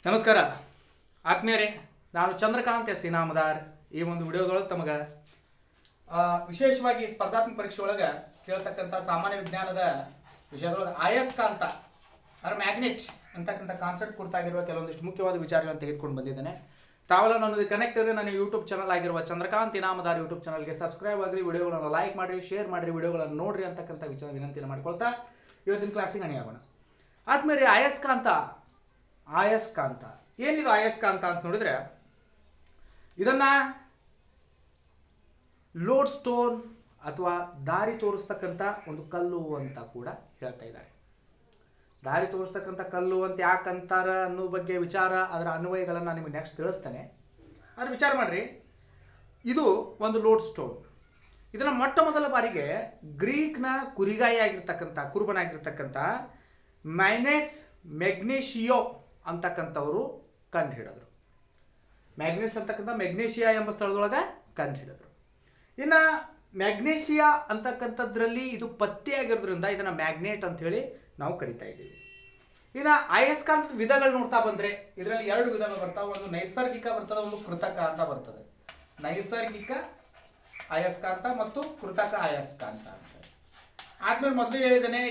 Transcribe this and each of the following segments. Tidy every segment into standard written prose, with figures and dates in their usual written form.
ನಮಸ್ಕಾರ ಆತ್ಮೀಯರೇ, ನಾನು ಚಂದ್ರಕಾಂತ್ ಎಸ್ ಇನಾಮದಾರ್. ಈ ಒಂದು ವಿಡಿಯೋದೊಳಗೆ ತಮಗೆ ವಿಶೇಷವಾಗಿ ಸ್ಪರ್ಧಾತ್ಮಕ ಪರೀಕ್ಷೆ ಒಳಗೆ ಕೇಳ್ತಕ್ಕಂಥ ಸಾಮಾನ್ಯ ವಿಜ್ಞಾನದ ವಿಷಯದೊಳಗೆ ಅಯಸ್ಕಾಂತ ಅಂದರೆ ಮ್ಯಾಗ್ನೆಟ್ ಅಂತಕ್ಕಂಥ ಕಾನ್ಸೆಪ್ಟ್ ಕುರಿತಾಗಿರುವ ಕೆಲವೊಂದಿಷ್ಟು ಮುಖ್ಯವಾದ ವಿಚಾರಗಳನ್ನು ತೆಗೆದುಕೊಂಡು ಬಂದಿದ್ದೇನೆ. ತಾವೆಲ್ಲ ನನ್ನದು ಕನೆಕ್ಟ್ ಇದ್ದರೆ ನನ್ನ ಯೂಟ್ಯೂಬ್ ಚಾನಲ್ ಆಗಿರುವ ಚಂದ್ರಕಾಂತ್ ಇನಾಮದಾರ್ ಯೂಟ್ಯೂಬ್ ಚಾನಲ್ಗೆ ಸಬ್ಸ್ಕ್ರೈಬ್ ಆಗಿರಿ, ವಿಡಿಯೋಗಳನ್ನು ಲೈಕ್ ಮಾಡಿರಿ, ಶೇರ್ ಮಾಡಿರಿ, ವಿಡಿಯೋಗಳನ್ನು ನೋಡಿರಿ ಅಂತಕ್ಕಂಥ ವಿನಂತಿಯನ್ನು ಮಾಡ್ಕೊಳ್ತಾ ಇವತ್ತಿನ ಕ್ಲಾಸಿಗೆ ಅಣಿಯಾಗೋಣ. ಆದ್ಮೇಲೆ ಅಯಸ್ಕಾಂತ ಏನಿದು ಅಯಸ್ಕಾಂತ ಅಂತ ನೋಡಿದ್ರೆ, ಇದನ್ನ ಲೋಡ್ ಸ್ಟೋನ್ ಅಥವಾ ದಾರಿ ತೋರಿಸ್ತಕ್ಕಂಥ ಒಂದು ಕಲ್ಲು ಅಂತ ಕೂಡ ಹೇಳ್ತಾ ಇದ್ದಾರೆ. ದಾರಿ ತೋರಿಸ್ತಕ್ಕಂಥ ಕಲ್ಲು ಅಂತ ಯಾಕಂತಾರ ಅನ್ನೋ ಬಗ್ಗೆ ವಿಚಾರ, ಅದರ ಅನ್ವಯಗಳನ್ನು ನಾನು ನಿಮಗೆ ನೆಕ್ಸ್ಟ್ ತಿಳಿಸ್ತೇನೆ. ಆದರೆ ವಿಚಾರ ಮಾಡ್ರಿ, ಇದು ಒಂದು ಲೋಡ್ ಸ್ಟೋನ್. ಇದನ್ನು ಮೊಟ್ಟ ಮೊದಲ ಬಾರಿಗೆ ಗ್ರೀಕ್ನ ಕುರುಬನಾಗಿರ್ತಕ್ಕಂಥ ಮೈನೆಸ್ ಮೆಗ್ನೇಷಿಯೋ ಅಂತಕ್ಕಂಥವರು ಕಂಡು ಹಿಡಿದ್ರು. ಮ್ಯಾಗ್ನೆಸ್ ಅಂತಕ್ಕಂಥ ಮೆಗ್ನೇಷಿಯಾ ಎಂಬ ಸ್ಥಳದೊಳಗೆ ಕಂಡು ಹಿಡಿದ್ರು. ಇನ್ನು ಮ್ಯಾಗ್ನೇಷಿಯಾ ಅಂತಕ್ಕಂಥದ್ರಲ್ಲಿ ಇದು ಪತ್ತೆಯಾಗಿರೋದ್ರಿಂದ ಇದನ್ನು ಮ್ಯಾಗ್ನೆಟ್ ಅಂತ ಹೇಳಿ ನಾವು ಕರಿತಾ ಇದ್ದೀವಿ. ಇನ್ನು ಅಯಸ್ಕಾಂತದ ವಿಧಗಳು ನೋಡ್ತಾ ಬಂದರೆ ಇದರಲ್ಲಿ ಎರಡು ವಿಧಗಳು ಬರ್ತಾವೆ. ಒಂದು ನೈಸರ್ಗಿಕ ಬರ್ತದೆ, ಒಂದು ಕೃತಕ ಅಂತ ಬರ್ತದೆ. ನೈಸರ್ಗಿಕ ಅಯಸ್ಕಾಂತ ಮತ್ತು ಕೃತಕ ಅಯಸ್ಕಾಂತ ಅಂತ. ಆದ್ಮೇಲೆ ಮೊದಲು ಹೇಳಿದ್ದೇನೆ,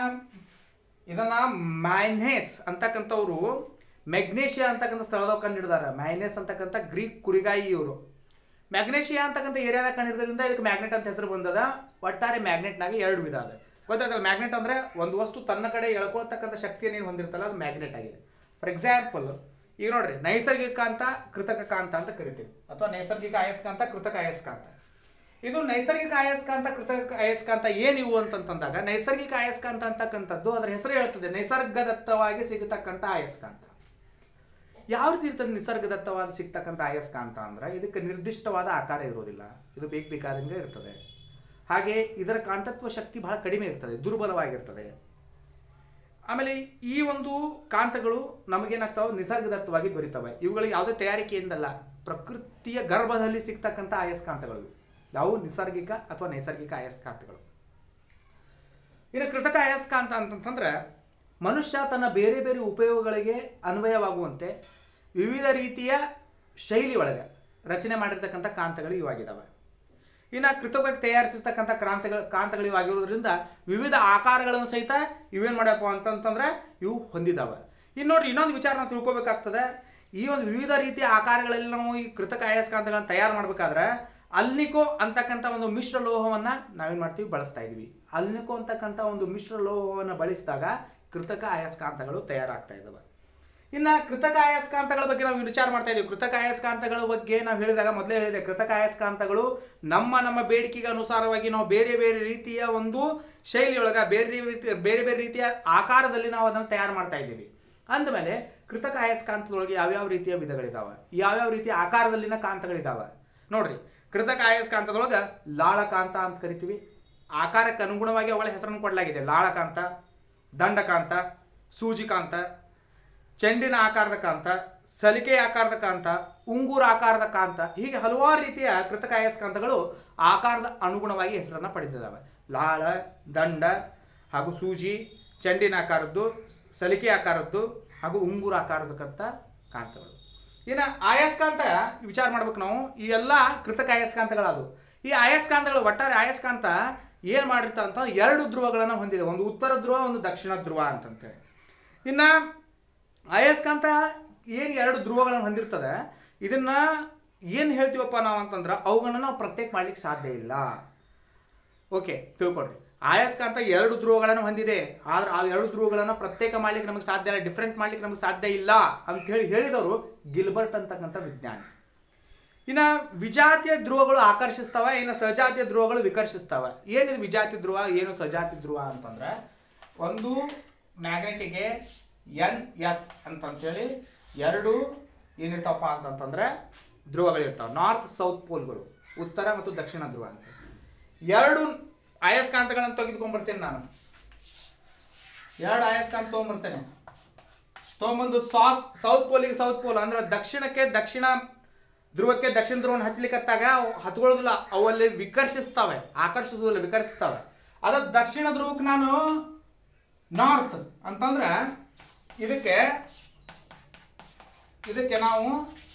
ಇದನ್ನ ಮೈನೆಸ್ ಅಂತಕ್ಕಂಥವ್ರು ಮೆಗ್ನೇಷಿಯಾ ಅಂತಕ್ಕಂಥ ಸ್ಥಳದಾಗ ಕಂಡು ಹಿಡಿದಾರೆ. ಮೈನೆಸ್ ಅಂತಕ್ಕಂಥ ಗ್ರೀಕ್ ಕುರಿಗಾಯಿ ಇವರು. ಮ್ಯಾಗ್ನೇಷಿಯಾ ಅಂತಕ್ಕಂಥ ಏರಿಯಾದಾಗ ಕಂಡು ಹಿಡಿದ್ರಿಂದ ಇದಕ್ಕೆ ಮ್ಯಾಗ್ನೆಟ್ ಅಂತ ಹೆಸರು ಬಂದದ. ಒಟ್ಟಾರೆ ಮ್ಯಾಗ್ನೆಟ್ನಾಗ ಎರಡು ವಿಧ ಅದ. ಗೊತ್ತಾಗಲ್ಲ, ಮ್ಯಾಗ್ನೆಟ್ ಅಂದರೆ ಒಂದು ವಸ್ತು ತನ್ನ ಕಡೆ ಎಳ್ಕೊಳ್ತಕ್ಕಂಥ ಶಕ್ತಿಯನ್ನು ಏನು ಹೊಂದಿರ್ತಲ್ಲ, ಅದು ಮ್ಯಾಗ್ನೆಟ್ ಆಗಿದೆ. ಫಾರ್ ಎಕ್ಸಾಂಪಲ್ ಈಗ ನೋಡ್ರಿ, ನೈಸರ್ಗಿಕ ಕಾಂತ ಕೃತಕ ಕಾಂತ ಅಂತ ಕರಿತೀವಿ, ಅಥವಾ ನೈಸರ್ಗಿಕ ಅಯಸ್ಕಾಂತ ಕೃತಕ ಅಯಸ್ಕಾಂತ. ಇದು ನೈಸರ್ಗಿಕ ಅಯಸ್ಕಾಂತ ಕೃತಕ ಅಯಸ್ಕಾಂತ ಏನಿವು ಅಂತಂದಾಗ, ನೈಸರ್ಗಿಕ ಅಯಸ್ಕಾಂತ ಅಂತಕ್ಕಂಥದ್ದು ಅದರ ಹೆಸರು ಹೇಳ್ತದೆ, ನಿಸರ್ಗದತ್ತವಾಗಿ ಸಿಗತಕ್ಕಂಥ ಅಯಸ್ಕಾಂತ. ಯಾವ ರೀತಿ ಇರ್ತದೆ ನಿಸರ್ಗದತ್ತವಾದ ಸಿಗ್ತಕ್ಕಂಥ ಅಯಸ್ಕಾಂತ ಅಂದ್ರೆ, ಇದಕ್ಕೆ ನಿರ್ದಿಷ್ಟವಾದ ಆಕಾರ ಇರೋದಿಲ್ಲ, ಇದು ಬೇಕಾದಂಗೆ ಇರ್ತದೆ. ಹಾಗೆ ಇದರ ಕಾಂತತ್ವ ಶಕ್ತಿ ಬಹಳ ಕಡಿಮೆ ಇರ್ತದೆ, ದುರ್ಬಲವಾಗಿರ್ತದೆ. ಆಮೇಲೆ ಈ ಒಂದು ಕಾಂತಗಳು ನಮಗೇನಾಗ್ತಾವೆ, ನಿಸರ್ಗದತ್ತವಾಗಿ ದೊರೀತವೆ. ಇವುಗಳಿಗೆ ಯಾವುದೇ ತಯಾರಿಕೆಯಿಂದಲ್ಲ, ಪ್ರಕೃತಿಯ ಗರ್ಭದಲ್ಲಿ ಸಿಗ್ತಕ್ಕಂಥ ಅಯಸ್ಕಾಂತಗಳು ನಾವು ನಿಸರ್ಗಿಕ ಅಥವಾ ನೈಸರ್ಗಿಕ ಅಯಸ್ಕಾಂತಗಳು. ಇನ್ನು ಕೃತಕ ಅಯಸ್ಕಾಂತ ಅಂತಂತಂದ್ರೆ, ಮನುಷ್ಯ ತನ್ನ ಬೇರೆ ಬೇರೆ ಉಪಯೋಗಗಳಿಗೆ ಅನ್ವಯವಾಗುವಂತೆ ವಿವಿಧ ರೀತಿಯ ಶೈಲಿ ಒಳಗೆ ರಚನೆ ಮಾಡಿರ್ತಕ್ಕಂಥ ಕಾಂತಗಳು ಇವಾಗಿದ್ದಾವೆ. ಇನ್ನು ಕೃತಕವಾಗಿ ತಯಾರಿಸಿರ್ತಕ್ಕಂಥ ಕಾಂತಗಳು ಇವಾಗಿರೋದ್ರಿಂದ ವಿವಿಧ ಆಕಾರಗಳನ್ನು ಸಹಿತ ಇವೇನು ಮಾಡ್ಯಪ್ಪ ಅಂತಂತಂದ್ರೆ ಇವು ಹೊಂದಿದ್ದಾವೆ. ಇನ್ನು ನೋಡ್ರಿ, ಇನ್ನೊಂದು ವಿಚಾರ ನಾವು ತಿಳ್ಕೊಬೇಕಾಗ್ತದೆ. ಈ ಒಂದು ವಿವಿಧ ರೀತಿಯ ಆಕಾರಗಳಲ್ಲಿ ನಾವು ಈ ಕೃತಕ ಅಯಸ್ಕಾಂತಗಳನ್ನು ತಯಾರು ಮಾಡಬೇಕಾದ್ರೆ ಅಲ್ನಿಕೋ ಅಂತಕ್ಕಂಥ ಒಂದು ಮಿಶ್ರ ಲೋಹವನ್ನು ನಾವೇನು ಮಾಡ್ತೀವಿ, ಬಳಸ್ತಾ ಇದ್ದೀವಿ. ಅಲ್ನಿಕೋ ಅಂತಕ್ಕಂಥ ಒಂದು ಮಿಶ್ರ ಲೋಹವನ್ನು ಬಳಸಿದಾಗ ಕೃತಕ ಅಯಸ್ಕಾಂತಗಳು ತಯಾರಾಗ್ತಾ ಇದ್ದಾವೆ. ಇನ್ನು ಕೃತಕ ಅಯಸ್ಕಾಂತಗಳ ಬಗ್ಗೆ ನಾವು ವಿಚಾರ ಮಾಡ್ತಾ ಇದ್ದೀವಿ. ಕೃತಕ ಅಯಸ್ಕಾಂತಗಳ ಬಗ್ಗೆ ನಾವು ಹೇಳಿದಾಗ ಮೊದಲೇ ಹೇಳಿದೆ, ಕೃತಕ ಅಯಸ್ಕಾಂತಗಳು ನಮ್ಮ ಬೇಡಿಕೆಗೆ ಅನುಸಾರವಾಗಿ ನಾವು ಬೇರೆ ಬೇರೆ ರೀತಿಯ ಒಂದು ಶೈಲಿಯೊಳಗೆ ಬೇರೆ ಬೇರೆ ರೀತಿಯ ಆಕಾರದಲ್ಲಿ ನಾವು ಅದನ್ನು ತಯಾರು ಮಾಡ್ತಾ ಇದ್ದೀವಿ. ಅಂದಮೇಲೆ ಕೃತಕ ಅಯಸ್ಕಾಂತದೊಳಗೆ ಯಾವ್ಯಾವ ರೀತಿಯ ವಿಧಗಳಿದ್ದಾವೆ, ಯಾವ್ಯಾವ ರೀತಿಯ ಆಕಾರದಲ್ಲಿನ ಕಾಂತಗಳಿದ್ದಾವೆ ನೋಡ್ರಿ. ಕೃತಕ ಅಯಸ್ಕಾಂತದೊಳಗೆ ಲಾಳಕಾಂತ ಅಂತ ಕರಿತೀವಿ. ಆಕಾರಕ್ಕೆ ಅನುಗುಣವಾಗಿ ಅವುಗಳ ಹೆಸರನ್ನು ಕೊಡಲಾಗಿದೆ. ಲಾಳಕಾಂತ, ದಂಡಕಾಂತ, ಸೂಜಿಕಾಂತ, ಚೆಂಡಿನ ಆಕಾರದ ಕಾಂತ, ಸಲಿಕೆ ಆಕಾರದ ಕಾಂತ, ಉಂಗುರ ಆಕಾರದ ಕಾಂತ, ಹೀಗೆ ಹಲವಾರು ರೀತಿಯ ಕೃತಕ ಅಯಸ್ಕಾಂತಗಳು ಆಕಾರದ ಅನುಗುಣವಾಗಿ ಹೆಸರನ್ನು ಪಡೆದಿದ್ದಾವೆ. ಲಾಳ, ದಂಡ ಹಾಗೂ ಸೂಜಿ, ಚೆಂಡಿನ ಆಕಾರದ್ದು, ಸಲಿಕೆ ಆಕಾರದ್ದು ಹಾಗೂ ಉಂಗುರ ಆಕಾರದಕ್ಕಂಥ ಕಾಂತಗಳು. ಇನ್ನು ಅಯಸ್ಕಾಂತ ವಿಚಾರ ಮಾಡ್ಬೇಕು ನಾವು. ಈ ಎಲ್ಲ ಕೃತಕ ಅಯಸ್ಕಾಂತಗಳದು. ಈ ಅಯಸ್ಕಾಂತಗಳು, ಒಟ್ಟಾರೆ ಅಯಸ್ಕಾಂತ ಏನು ಮಾಡಿರ್ತಾವ ಅಂತ ಎರಡು ಧ್ರುವಗಳನ್ನು ಹೊಂದಿದೆ. ಒಂದು ಉತ್ತರ ಧ್ರುವ, ಒಂದು ದಕ್ಷಿಣ ಧ್ರುವ ಅಂತಂತೇಳಿ. ಇನ್ನು ಅಯಸ್ಕಾಂತ ಏನು ಎರಡು ಧ್ರುವಗಳನ್ನು ಹೊಂದಿರ್ತದೆ, ಇದನ್ನ ಏನು ಹೇಳ್ತೀವಪ್ಪ ನಾವು ಅಂತಂದ್ರೆ, ಅವುಗಳನ್ನ ನಾವು ಪ್ರತ್ಯೇಕ ಮಾಡ್ಲಿಕ್ಕೆ ಸಾಧ್ಯ ಇಲ್ಲ. ಓಕೆ, ತಿಳ್ಕೊಡ್ರಿ. ಅಯಸ್ಕಾಂತ ಎರಡು ಧ್ರುವಗಳನ್ನು ಹೊಂದಿದೆ, ಆದ್ರೆ ಆ ಎರಡು ಧ್ರುವಗಳನ್ನು ಪ್ರತ್ಯೇಕ ಮಾಡ್ಲಿಕ್ಕೆ ನಮಗೆ ಸಾಧ್ಯ ಇಲ್ಲ, ಡಿಫ್ರೆಂಟ್ ಮಾಡ್ಲಿಕ್ಕೆ ನಮಗೆ ಸಾಧ್ಯ ಇಲ್ಲ ಅಂತ ಹೇಳಿದವರು ಗಿಲ್ಬರ್ಟ್ ಅಂತಕ್ಕಂಥ ವಿಜ್ಞಾನಿ. ಇನ್ನು ವಿಜಾತಿಯ ಧ್ರುವಗಳು ಆಕರ್ಷಿಸ್ತವೆ, ಇನ್ನು ಸಜಾತಿಯ ಧ್ರುವಗಳು ವಿಕರ್ಷಿಸ್ತವೆ. ಏನಿದು ವಿಜಾತಿ ಧ್ರುವ, ಏನು ಸಜಾತಿ ಧ್ರುವ ಅಂತಂದ್ರೆ, ಒಂದು ಮ್ಯಾಗ್ನೆಟಿಗೆ NS ಅಂತಂತೇಳಿ ಎರಡು ಏನಿರ್ತಾವಪ್ಪ ಅಂತಂತಂದ್ರೆ ಧ್ರುವಗಳಿರ್ತಾವೆ. ನಾರ್ತ್ ಸೌತ್ ಪೋಲ್ಗಳು, ಉತ್ತರ ಮತ್ತು ದಕ್ಷಿಣ ಧ್ರುವ ಅಂತ. ಎರಡು ಅಯಸ್ಕಾಂತಗಳನ್ನು ತೆಗೆದುಕೊಂಡ್ಬರ್ತೇನೆ ನಾನು. ಎರಡು ಅಯಸ್ಕಾಂತ ತೊಗೊಂಬಂದು ಸೌತ್ ಪೋಲಿಗೆ ಸೌತ್ ಪೋಲ್ ಅಂದ್ರೆ ದಕ್ಷಿಣಕ್ಕೆ ದಕ್ಷಿಣ ಧ್ರುವಕ್ಕೆ ದಕ್ಷಿಣ ಧ್ರುವವನ್ನು ಹಚ್ಚಲಿಕ್ಕತ್ತಾಗ ಹತ್ಕೊಳ್ಳೋದಿಲ್ಲ, ಅವಲ್ಲಿ ವಿಕರ್ಷಿಸ್ತವೆ, ಆಕರ್ಷಿಸೋದಿಲ್ಲ, ವಿಕರ್ಷಿಸ್ತವೆ. ಅದ ದಕ್ಷಿಣ ಧ್ರುವಕ್ಕೆ ನಾನು ನಾರ್ತ್ ಅಂತಂದ್ರೆ ಇದಕ್ಕೆ ಇದಕ್ಕೆ ನಾವು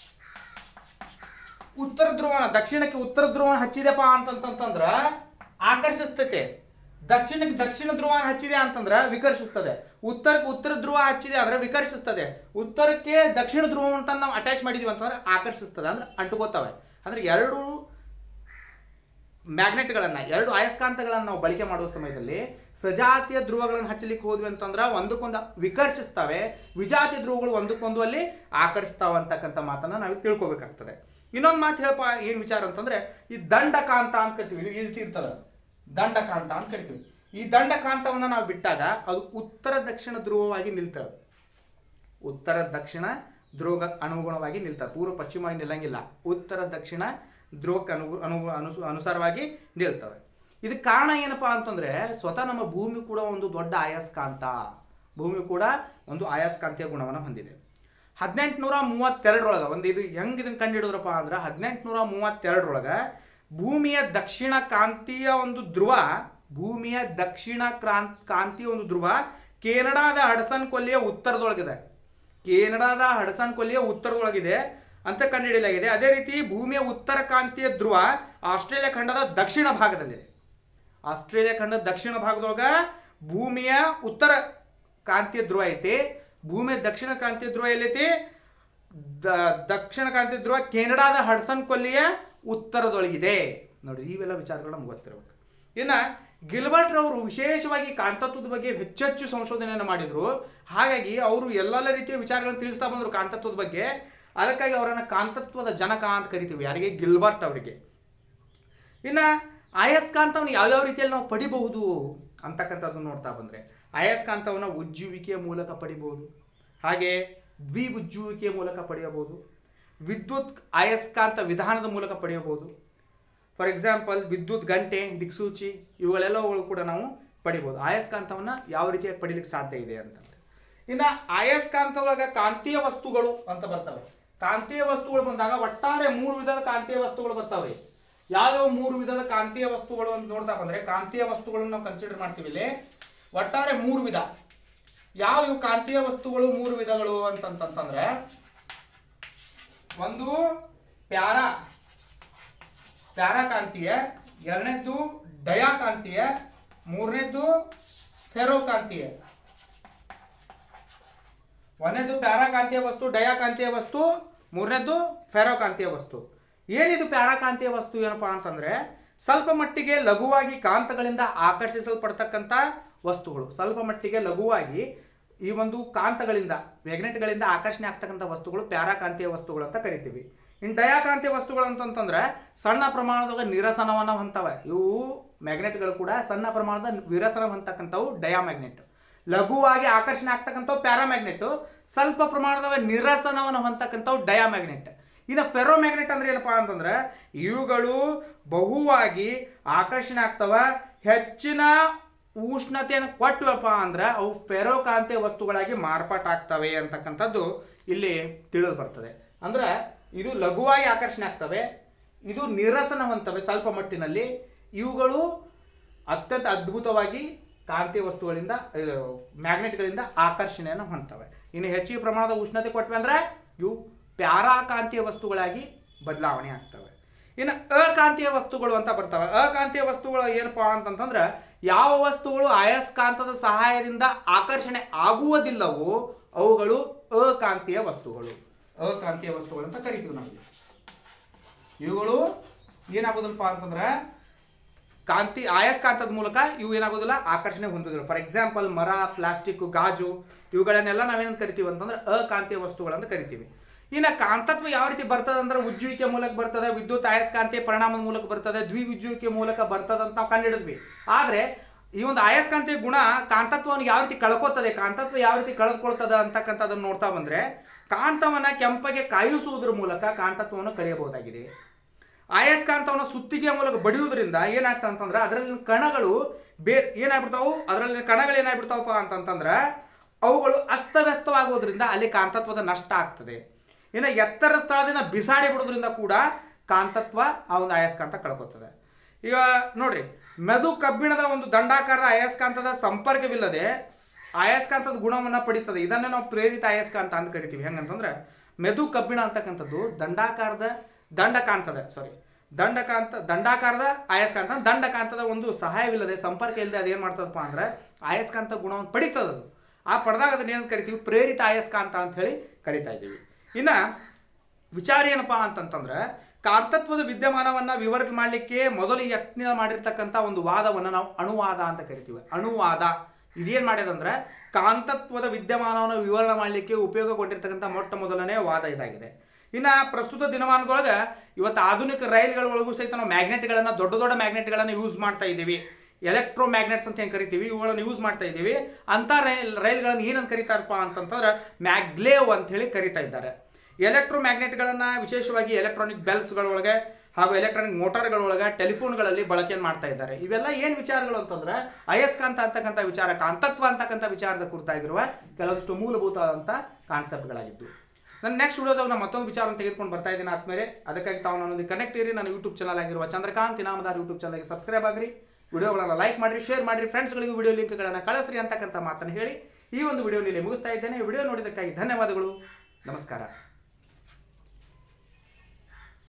ಉತ್ತರ ಧ್ರುವನ ದಕ್ಷಿಣಕ್ಕೆ ಉತ್ತರ ಧ್ರುವನ ಹಚ್ಚಿದೆಪ್ಪ ಅಂತಂತಂದ್ರ ಆಕರ್ಷಿಸ್ತೈತೆ. ದಕ್ಷಿಣಕ್ಕೆ ದಕ್ಷಿಣ ಧ್ರುವ ಹಚ್ಚಿದೆ ಅಂತಂದ್ರೆ ವಿಕರ್ಷಿಸ್ತದೆ. ಉತ್ತರಕ್ಕೆ ಉತ್ತರ ಧ್ರುವ ಹಚ್ಚಿದೆ ಅಂದ್ರೆ ವಿಕರ್ಷಿಸ್ತದೆ. ಉತ್ತರಕ್ಕೆ ದಕ್ಷಿಣ ಧ್ರುವ ಅಂತ ನಾವು ಅಟ್ಯಾಚ್ ಮಾಡಿದೀವಿ ಅಂತಂದ್ರೆ ಆಕರ್ಷಿಸ್ತದೆ, ಅಂದ್ರೆ ಅಂಟುಕೋತವೆ. ಅಂದ್ರೆ ಎರಡು ಮ್ಯಾಗ್ನೆಟ್ಗಳನ್ನ, ಎರಡು ಅಯಸ್ಕಾಂತಗಳನ್ನು ನಾವು ಬಳಕೆ ಮಾಡುವ ಸಮಯದಲ್ಲಿ ಸಜಾತಿಯ ಧ್ರುವಗಳನ್ನು ಹಚ್ಚಲಿಕ್ಕೆ ಹೋದ್ವಿ ಅಂತಂದ್ರೆ ಒಂದಕ್ಕೊಂದು ವಿಕರ್ಷಿಸ್ತವೆ, ವಿಜಾತಿಯ ಧ್ರುವಗಳು ಒಂದಕ್ಕೊಂದು ಅಲ್ಲಿ ಆಕರ್ಷಿಸ್ತಾವ ಅಂತಕ್ಕಂಥ ಮಾತನ್ನ ನಾವು ತಿಳ್ಕೊಬೇಕಾಗ್ತದೆ. ಇನ್ನೊಂದು ಮಾತು ಹೇಳಪ್ಪ, ಏನು ವಿಚಾರ ಅಂತಂದ್ರೆ ಈ ದಂಡಕಾಂತ ಅಂತ ಕರಿತೀವಿ, ಇರ್ತದ ದಂಡಕಾಂತ ಅಂತ ಕರಿತೀವಿ. ಈ ದಂಡಕಾಂತವನ್ನ ನಾವು ಬಿಟ್ಟಾಗ ಅದು ಉತ್ತರ ದಕ್ಷಿಣ ಧ್ರುವವಾಗಿ ನಿಲ್ತದೆ. ಉತ್ತರ ದಕ್ಷಿಣ ಧ್ರುವ ಅನುಗುಣವಾಗಿ ನಿಲ್ತದೆ, ಪೂರ್ವ ಪಶ್ಚಿಮವಾಗಿ ನಿಲ್ಲಂಗಿಲ್ಲ. ಉತ್ತರ ದಕ್ಷಿಣ ಧ್ರುವಕ್ಕೆ ಅನುಸಾರವಾಗಿ ನಿಲ್ತವೆ. ಇದಕ್ಕೆ ಕಾರಣ ಏನಪ್ಪಾ ಅಂತಂದ್ರೆ ಸ್ವತಃ ನಮ್ಮ ಭೂಮಿ ಕೂಡ ಒಂದು ದೊಡ್ಡ ಅಯಸ್ಕಾಂತ. ಭೂಮಿ ಕೂಡ ಒಂದು ಅಯಸ್ಕಾಂತೀಯ ಗುಣವನ್ನು ಹೊಂದಿದೆ. 1832 ಒಂದು ಇದು ಹೆಂಗೆ ಇದನ್ನು ಕಂಡುಹಿಡಿದ್ರಪ್ಪ ಅಂದ್ರೆ 1832 ಭೂಮಿಯ ದಕ್ಷಿಣ ಕಾಂತೀಯ ಒಂದು ಧ್ರುವ, ಭೂಮಿಯ ದಕ್ಷಿಣ ಕಾಂತೀಯ ಒಂದು ಧ್ರುವ ಕೆನಡಾದ ಹಡ್ಸನ್ ಕೊಲ್ಲಿಯ ಉತ್ತರದೊಳಗಿದೆ. ಕೆನಡಾದ ಹಡ್ಸನ್ ಕೊಲ್ಲಿಯ ಉತ್ತರದೊಳಗಿದೆ ಅಂತ ಕಂಡುಹಿಡಿಯಲಾಗಿದೆ. ಅದೇ ರೀತಿ ಭೂಮಿಯ ಉತ್ತರ ಕಾಂತೀಯ ಧ್ರುವ ಆಸ್ಟ್ರೇಲಿಯಾ ಖಂಡದ ದಕ್ಷಿಣ ಭಾಗದಲ್ಲಿದೆ. ಆಸ್ಟ್ರೇಲಿಯಾ ಖಂಡದ ದಕ್ಷಿಣ ಭಾಗದೊಳಗ ಭೂಮಿಯ ಉತ್ತರ ಕಾಂತೀಯ ಧ್ರುವ ಐತಿ. ಭೂಮಿಯ ದಕ್ಷಿಣ ಕಾಂತೀಯ ಧ್ರುವ ಎಲ್ಲೈತಿ? ದಕ್ಷಿಣ ಕಾಂತೀಯ ಧ್ರುವ ಕೆನಡಾದ ಹಡ್ಸನ್ ಕೊಲ್ಲಿಯ ಉತ್ತರದೊಳಗಿದೆ. ನೋಡಿ, ಇವೆಲ್ಲ ವಿಚಾರಗಳು ನಮ್ಗೆ ಗೊತ್ತಿರಬೇಕು. ಇನ್ನು ಗಿಲ್ಬರ್ಟ್ ರವರು ವಿಶೇಷವಾಗಿ ಕಾಂತತ್ವದ ಬಗ್ಗೆ ಹೆಚ್ಚೆಚ್ಚು ಸಂಶೋಧನೆಯನ್ನು ಮಾಡಿದರು. ಹಾಗಾಗಿ ಅವರು ಎಲ್ಲ ರೀತಿಯ ವಿಚಾರಗಳನ್ನು ತಿಳಿಸ್ತಾ ಬಂದರು ಕಾಂತತ್ವದ ಬಗ್ಗೆ. ಅದಕ್ಕಾಗಿ ಅವರನ್ನು ಕಾಂತತ್ವದ ಜನಕ ಅಂತ ಕರಿತೀವಿ. ಯಾರಿಗೆ? ಗಿಲ್ಬರ್ಟ್ ಅವರಿಗೆ. ಇನ್ನು ಅಯಸ್ಕಾಂತವನ್ನು ಯಾವ್ಯಾವ ರೀತಿಯಲ್ಲಿ ನಾವು ಪಡಿಬಹುದು ಅಂತಕ್ಕಂಥದ್ದನ್ನು ನೋಡ್ತಾ ಬಂದರೆ, ಅಯಸ್ಕಾಂತವನ್ನು ಉಜ್ಜುವಿಕೆಯ ಮೂಲಕ ಪಡಿಬಹುದು, ಹಾಗೆ ದ್ವಿಉಜ್ಜುವಿಕೆಯ ಮೂಲಕ ಪಡೆಯಬಹುದು, ವಿದ್ಯುತ್ ಅಯಸ್ಕಾಂತ ವಿಧಾನದ ಮೂಲಕ ಪಡೆಯಬಹುದು. ಫಾರ್ ಎಕ್ಸಾಂಪಲ್ ವಿದ್ಯುತ್ ಗಂಟೆ, ದಿಕ್ಸೂಚಿ, ಇವುಗಳೆಲ್ಲವುಗಳು ಕೂಡ ನಾವು ಪಡಿಬೋದು. ಅಯಸ್ಕಾಂತವನ್ನು ಯಾವ ರೀತಿಯಾಗಿ ಪಡಿಲಿಕ್ಕೆ ಸಾಧ್ಯ ಇದೆ ಅಂತ. ಇನ್ನು ಅಯಸ್ಕಾಂತ ಒಳಗೆ ಕಾಂತೀಯ ವಸ್ತುಗಳು ಅಂತ ಬರ್ತವೆ. ಕಾಂತೀಯ ವಸ್ತುಗಳು ಬಂದಾಗ ಒಟ್ಟಾರೆ 3 ವಿಧದ ಕಾಂತೀಯ ವಸ್ತುಗಳು ಬರ್ತವೆ. ಯಾವ್ಯಾವ 3 ವಿಧದ ಕಾಂತೀಯ ವಸ್ತುಗಳು ಅಂತ ನೋಡ್ತಾ ಬಂದರೆ, ಕಾಂತೀಯ ವಸ್ತುಗಳನ್ನು ನಾವು ಕನ್ಸಿಡರ್ ಮಾಡ್ತೀವಿ ಇಲ್ಲಿ. ಒಟ್ಟಾರೆ 3 ವಿಧ. ಯಾವ ಕಾಂತೀಯ ವಸ್ತುಗಳು 3 ವಿಧಗಳು ಅಂತಂತಂದ್ರೆ, ಒಂದು ಪ್ಯಾರಾಕಾಂತೀಯ, ಎರಡನೇದ್ದು ಡಯಾಕಾಂತೀಯ, ಮೂರನೇದ್ದು ಫೆರೋಕಾಂತೀಯ. ಒಂದನೇದು ಪ್ಯಾರಾಕಾಂತೀಯ ವಸ್ತು, ಡಯಾಕಾಂತೀಯ ವಸ್ತು, ಮೂರನೇದ್ದು ಫೆರೋಕಾಂತೀಯ ವಸ್ತು. ಏನಿದು ಪ್ಯಾರಾಕಾಂತೀಯ ವಸ್ತು ಏನಪ್ಪಾ ಅಂತಂದ್ರೆ, ಸ್ವಲ್ಪ ಮಟ್ಟಿಗೆ ಲಘುವಾಗಿ ಕಾಂತಗಳಿಂದ ಆಕರ್ಷಿಸಲ್ಪಡ್ತಕ್ಕಂಥ ವಸ್ತುಗಳು. ಸ್ವಲ್ಪ ಮಟ್ಟಿಗೆ ಲಘುವಾಗಿ ಈ ಒಂದು ಕಾಂತಗಳಿಂದ, ಮ್ಯಾಗ್ನೆಟ್ಗಳಿಂದ ಆಕರ್ಷಣೆ ಆಗ್ತಕ್ಕಂಥ ವಸ್ತುಗಳು ಪ್ಯಾರಾಕಾಂತೀಯ ವಸ್ತುಗಳು ಅಂತ ಕರಿತೀವಿ. ಇನ್ನು ಡಯಾಕಾಂತೀಯ ವಸ್ತುಗಳು ಅಂತಂತಂದ್ರೆ ಸಣ್ಣ ಪ್ರಮಾಣದ ನಿರಸನವನ್ನು ಹೊಂತವೆ. ಇವು ಮ್ಯಾಗ್ನೆಟ್ಗಳು ಕೂಡ ಸಣ್ಣ ಪ್ರಮಾಣದ ವಿರಸನ ಹೊಂದತಕ್ಕಂಥವು ಡಯಾಮ್ಯಾಗ್ನೆಟ್. ಲಘುವಾಗಿ ಆಕರ್ಷಣೆ ಆಗ್ತಕ್ಕಂಥವು ಪ್ಯಾರಾಮ್ಯಾಗ್ನೆಟ್, ಸ್ವಲ್ಪ ಪ್ರಮಾಣದ ನಿರಸನವನ್ನು ಹೊಂದತಕ್ಕಂಥವು ಡಯಾಮ್ಯಾಗ್ನೆಟ್. ಇನ್ನು ಫೆರೋಮ್ಯಾಗ್ನೆಟ್ ಅಂದ್ರೆ ಏನಪ್ಪಾ ಅಂತಂದ್ರೆ, ಇವುಗಳು ಬಹುವಾಗಿ ಆಕರ್ಷಣೆ ಆಗ್ತವ, ಹೆಚ್ಚಿನ ಉಷ್ಣತೆಯನ್ನು ಕೊಟ್ಟವಪ್ಪ ಅಂದ್ರೆ ಅವು ಫೆರೋಕಾಂತೀಯ ವಸ್ತುಗಳಾಗಿ ಮಾರ್ಪಾಟಾಗ್ತವೆ ಅಂತಕ್ಕಂಥದ್ದು ಇಲ್ಲಿ ತಿಳಿದು ಬರ್ತದೆ. ಅಂದ್ರೆ ಇದು ಲಘುವಾಗಿ ಆಕರ್ಷಣೆ ಆಗ್ತವೆ, ಇದು ನಿರಸನ ಹೊಂದ್ತವೆ ಸ್ವಲ್ಪ ಮಟ್ಟಿನಲ್ಲಿ. ಇವುಗಳು ಅತ್ಯಂತ ಅದ್ಭುತವಾಗಿ ಕಾಂತೀಯ ವಸ್ತುಗಳಿಂದ, ಮ್ಯಾಗ್ನೆಟ್ಗಳಿಂದ ಆಕರ್ಷಣೆಯನ್ನು ಹೊಂದ್ತವೆ. ಇನ್ನು ಹೆಚ್ಚಿನ ಪ್ರಮಾಣದ ಉಷ್ಣತೆ ಕೊಟ್ಟವೆ ಅಂದ್ರೆ ಇವು ಪ್ಯಾರಾಕಾಂತೀಯ ವಸ್ತುಗಳಾಗಿ ಬದಲಾವಣೆ ಆಗ್ತವೆ. ಇನ್ನು ಅಕಾಂತೀಯ ವಸ್ತುಗಳು ಅಂತ ಬರ್ತವೆ. ಅಕಾಂತೀಯ ವಸ್ತುಗಳು ಏನಪ್ಪಾ ಅಂತಂತಂದ್ರೆ, ಯಾವ ವಸ್ತುಗಳು ಅಯಸ್ಕಾಂತದ ಸಹಾಯದಿಂದ ಆಕರ್ಷಣೆ ಆಗುವುದಿಲ್ಲವೋ ಅವುಗಳು ಅಕಾಂತೀಯ ವಸ್ತುಗಳು. ಅಕಾಂತೀಯ ವಸ್ತುಗಳು ಅಂತ ಕರಿತೀವಿ ನಾವು. ಇವುಗಳು ಏನಾಗೋದಿಲ್ಲಪ್ಪ ಅಂತಂದ್ರೆ ಅಯಸ್ಕಾಂತದ ಮೂಲಕ ಇವು ಏನಾಗೋದಿಲ್ಲ, ಆಕರ್ಷಣೆ ಹೊಂದೋದಿಲ್ಲ. ಫಾರ್ ಎಕ್ಸಾಂಪಲ್ ಮರ, ಪ್ಲಾಸ್ಟಿಕ್, ಗಾಜು, ಇವುಗಳನ್ನೆಲ್ಲ ನಾವೇನಂತ ಕರಿತೀವಿ ಅಂತಂದ್ರೆ ಅಕಾಂತೀಯ ವಸ್ತುಗಳಂತ ಕರಿತೀವಿ. ಇನ್ನು ಕಾಂತತ್ವ ಯಾವ ರೀತಿ ಬರ್ತದೆ ಅಂದ್ರೆ, ಉಜ್ಜುವಿಕೆ ಮೂಲಕ ಬರ್ತದೆ, ವಿದ್ಯುತ್ ಅಯಸ್ಕಾಂತೀಯ ಪರಿಣಾಮದ ಮೂಲಕ ಬರ್ತದೆ, ದ್ವಿಉಜ್ಜುವಿಕೆ ಮೂಲಕ ಬರ್ತದೆ ಅಂತ ನಾವು ಕಂಡುಹಿಡಿದ್ವಿ. ಆದರೆ ಈ ಒಂದು ಅಯಸ್ಕಾಂತೀಯ ಗುಣ ಕಾಂತತ್ವವನ್ನು ಯಾವ ರೀತಿ ಕಳ್ಕೊತದೆ, ಕಾಂತತ್ವ ಯಾವ ರೀತಿ ಕಳೆದುಕೊಳ್ತದೆ ಅಂತಕ್ಕಂಥದ್ದನ್ನು ನೋಡ್ತಾ ಬಂದರೆ, ಕಾಂತವನ್ನು ಕೆಂಪಗೆ ಕಾಯಿಸುವುದರ ಮೂಲಕ ಕಾಂತತ್ವವನ್ನು ಕಳೆಯಬಹುದಾಗಿದೆ. ಅಯಸ್ಕಾಂತವನ್ನು ಸುತ್ತಿಗೆಯ ಮೂಲಕ ಬಡಿಯುವುದರಿಂದ ಏನಾಗ್ತದೆ ಅಂತಂದ್ರೆ ಅದರಲ್ಲಿನ ಕಣಗಳು ಅದರಲ್ಲಿನ ಕಣಗಳು ಏನಾಗ್ಬಿಡ್ತಾವಪ್ಪ ಅಂತಂತಂದ್ರೆ ಅವುಗಳು ಅಸ್ತವ್ಯಸ್ತವಾಗುವುದರಿಂದ ಅಲ್ಲಿ ಕಾಂತತ್ವದ ನಷ್ಟ ಆಗ್ತದೆ. ಇನ್ನು ಎತ್ತರ ಸ್ಥಳದಿಂದ ಬಿಸಾಡಿ ಬಿಡೋದ್ರಿಂದ ಕೂಡ ಕಾಂತತ್ವ ಆ ಒಂದು ಅಯಸ್ಕಾಂತ ಕಳ್ಕೊತದೆ. ಈಗ ನೋಡ್ರಿ, ಮೆದು ಕಬ್ಬಿಣದ ಒಂದು ದಂಡಾಕಾರದ ಅಯಸ್ಕಾಂತದ ಸಂಪರ್ಕವಿಲ್ಲದೆ ಅಯಸ್ಕಾಂತದ ಗುಣವನ್ನು ಪಡೀತದೆ. ಇದನ್ನೇ ನಾವು ಪ್ರೇರಿತ ಅಯಸ್ಕಾಂತ ಅಂತ ಕರಿತೀವಿ. ಹೆಂಗಂತಂದ್ರೆ ಮೆದು ಕಬ್ಬಿಣ ಅಂತಕ್ಕಂಥದ್ದು ದಂಡಾಕಾರದ ಅಯಸ್ಕಾಂತ, ದಂಡಕಾಂತದ ಒಂದು ಸಹಾಯವಿಲ್ಲದೆ ಸಂಪರ್ಕ ಇಲ್ಲದೆ ಅದೇನು ಮಾಡ್ತದಪ್ಪ ಅಂದ್ರೆ ಅಯಸ್ಕಾಂತ ಗುಣವನ್ನು ಪಡಿತದದು. ಆ ಪಡೆದಾಗ ಅದನ್ನ ಏನು ಕರಿತೀವಿ, ಪ್ರೇರಿತ ಅಯಸ್ಕಾಂತ ಅಂತ ಹೇಳಿ ಕರಿತಾ ಇದ್ದೀವಿ. ಇನ್ನು ವಿಚಾರ ಏನಪ್ಪಾ ಅಂತಂತಂದ್ರೆ, ಕಾಂತತ್ವದ ವಿದ್ಯಮಾನವನ್ನು ವಿವರಣೆ ಮಾಡಲಿಕ್ಕೆ ಮೊದಲು ಯತ್ನ ಮಾಡಿರ್ತಕ್ಕಂಥ ಒಂದು ವಾದವನ್ನು ನಾವು ಅಣುವಾದ ಅಂತ ಕರಿತೀವಿ. ಅಣುವಾದ ಇದೇನು ಮಾಡ್ಯದಂದ್ರೆ ಕಾಂತತ್ವದ ವಿದ್ಯಮಾನವನ್ನು ವಿವರಣೆ ಮಾಡಲಿಕ್ಕೆ ಉಪಯೋಗಗೊಂಡಿರ್ತಕ್ಕಂಥ ಮೊಟ್ಟ ಮೊದಲನೇ ವಾದ ಇದಾಗಿದೆ. ಇನ್ನು ಪ್ರಸ್ತುತ ದಿನಮಾನದೊಳಗೆ ಇವತ್ತು ಆಧುನಿಕ ರೈಲ್ಗಳೊಳಗೂ ಸಹಿತ ನಾವು ಮ್ಯಾಗ್ನೆಟ್ಗಳನ್ನು, ದೊಡ್ಡ ದೊಡ್ಡ ಮ್ಯಾಗ್ನೆಟ್ಗಳನ್ನು ಯೂಸ್ ಮಾಡ್ತಾ ಇದ್ದೀವಿ. ಎಲೆಕ್ಟ್ರೋ ಮ್ಯಾಗ್ನೆಟ್ಸ್ ಅಂತ ಏನು ಕರಿತೀವಿ, ಇವುಗಳನ್ನು ಯೂಸ್ ಮಾಡ್ತಾ ಇದ್ದೀವಿ. ಅಂಥ ರೈಲ್ಗಳನ್ನು ಏನಂತ ಕರೀತಾರಪ್ಪ ಅಂತಂತಂದ್ರೆ ಮ್ಯಾಗ್ಲೇವ್ ಅಂತ ಹೇಳಿ ಕರಿತಾ ಇದ್ದಾರೆ. ಎಲೆಕ್ಟ್ರೋ ಮ್ಯಾಗ್ನೆಟ್ಗಳನ್ನು ವಿಶೇಷವಾಗಿ ಎಲೆಕ್ಟ್ರಾನಿಕ್ ಬೆಲ್ಸ್ಗಳೊಳಗೆ ಹಾಗೂ ಎಲೆಕ್ಟ್ರಾನಿಕ್ ಮೋಟಾರ್ಗಳೊಳಗೆ, ಟೆಲಿಫೋನ್ಗಳಲ್ಲಿ ಬಳಕೆಯನ್ನು ಮಾಡ್ತಾ ಇದ್ದಾರೆ. ಇವೆಲ್ಲ ಏನು ವಿಚಾರಗಳು ಅಂತಂದ್ರೆ ಅಯಸ್ಕಾಂತ ಅಂತಕ್ಕಂಥ ವಿಚಾರ, ಕಾಂತತ್ವ ಅಂತಕ್ಕಂಥ ವಿಚಾರದ ಕುರಿತಾಗಿರುವ ಕೆಲವೊಂದಿಷ್ಟು ಮೂಲಭೂತವಾದಂಥ ಕಾನ್ಸೆಪ್ಟ್ಗಳಾಗಿದ್ದು. ನಾನು ನೆಕ್ಸ್ಟ್ ವಿಡಿಯೋದಾಗ ನಾನು ಮತ್ತೊಂದು ವಿಚಾರವನ್ನು ತೆಗೆದುಕೊಂಡು ಬರ್ತಾ ಇದ್ದೀನಿ ಆದ್ಮೇಲೆ. ಅದಕ್ಕಾಗಿ ತಾವು ನನ್ನೊಂದಿಗೆ ಕನೆಕ್ಟ್ ಇರಿ. ನನ್ನ ಯೂಟ್ಯೂಬ್ ಚಾನಲ್ ಆಗಿರುವ ಚಂದ್ರಕಾಂತ್ ಇನಾಮದಾರ್ ಯೂಟ್ಯೂಬ್ ಚಾನಲ್ಗೆ ಸಬ್ಸ್ಕ್ರೈಬ್ ಆಗಿರಿ, ವಿಡಿಯೋಗಳನ್ನು ಲೈಕ್ ಮಾಡಿರಿ, ಶೇರ್ ಮಾಡಿರಿ, ಫ್ರೆಂಡ್ಸ್ಗಳಿಗೆ ವಿಡಿಯೋ ಲಿಂಕ್ಗಳನ್ನು ಕಳಿಸ್ರಿ ಅಂತಕ್ಕಂಥ ಮಾತನ್ನು ಹೇಳಿ ಈ ಒಂದು ವಿಡಿಯೋ ಇಲ್ಲಿ ಮುಗಿಸ್ತಾ ಇದ್ದೇನೆ. ವಿಡಿಯೋ ನೋಡಿದ್ದಕ್ಕಾಗಿ ಧನ್ಯವಾದಗಳು. ನಮಸ್ಕಾರ.